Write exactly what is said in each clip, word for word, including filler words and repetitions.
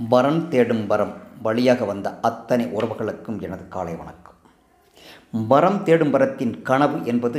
வரன் தேடும் வரம் வழியாக வந்த அத்தனை உறவுகளுக்கும் எனது காலை வணக்கம். வரம் தேடும் வரத்தின் கனவு என்பது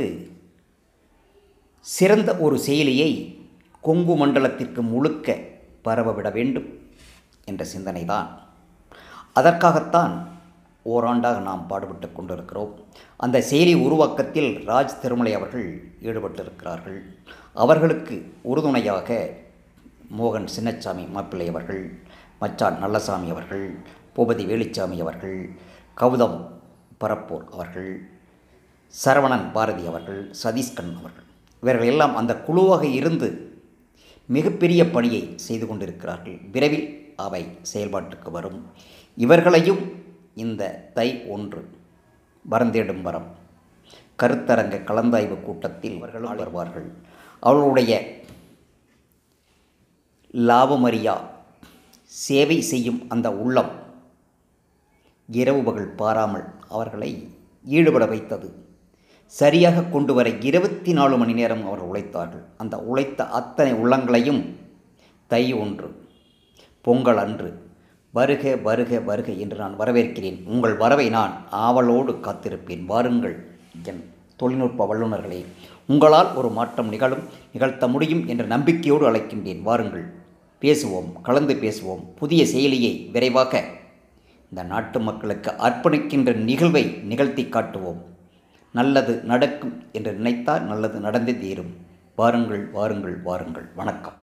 சிறந்த ஒரு செயலியை கொங்கு மண்டலத்திற்கு முழுக்க பரவவிட வேண்டும் என்ற சிந்தனைதான். அதற்காகத்தான் ஓராண்டாக நாம் பாடுபட்டு கொண்டிருக்கிறோம். அந்த செயலி உருவாக்கத்தில் ராஜ் திருமலை அவர்கள் ஈடுபட்டிருக்கிறார்கள். அவர்களுக்கு உறுதுணையாக மோகன் சின்னசாமி மாப்பிள்ளை அவர்கள், மச்சான் நல்லசாமி அவர்கள், பூபதி வேலுச்சாமி அவர்கள், கௌதம் பரப்பூர் அவர்கள், சரவணன் பாரதி அவர்கள், சதீஷ்கன் அவர்கள், இவர்கள் எல்லாம் அந்த குழுவாக இருந்து மிகப்பெரிய பணியை செய்து கொண்டிருக்கிறார்கள். விரைவில் அவை செயல்பாட்டுக்கு வரும். இவர்களையும் இந்த தை ஒன்று வரந்தேடும் வரம் கருத்தரங்க கலந்தாய்வு கூட்டத்தில் இவர்களும் வருவார்கள். அவர்களுடைய லாபமறியா சேவை செய்யும் அந்த உள்ளம் இரவு பகல் பாராமல் அவர்களை ஈடுபட வைத்தது. சரியாக கொண்டு வர இருபத்தி நாலு மணி நேரம் அவர்கள் உழைத்தார்கள். அந்த உழைத்த அத்தனை உள்ளங்களையும் தை ஒன்று பொங்கல் அன்று வருக வருக வருக என்று நான் வரவேற்கிறேன். உங்கள் வரவை நான் ஆவலோடு காத்திருப்பேன். வாருங்கள் என் தொழில்நுட்ப வல்லுநர்களே, உங்களால் ஒரு மாற்றம் நிகழும், நிகழ்த்த முடியும் என்ற நம்பிக்கையோடு அழைக்கின்றேன். வாருங்கள், பேசுவோம், கலந்து பேசுவோம். புதிய செயலியை விரைவாக இந்த நாட்டு மக்களுக்கு அர்ப்பணிக்கின்ற நிகழ்வை நிகழ்த்தி காட்டுவோம். நல்லது நடக்கும் என்று நினைத்தால் நல்லது நடந்தே தீரும். வாருங்கள் வாருங்கள் வாருங்கள். வணக்கம்.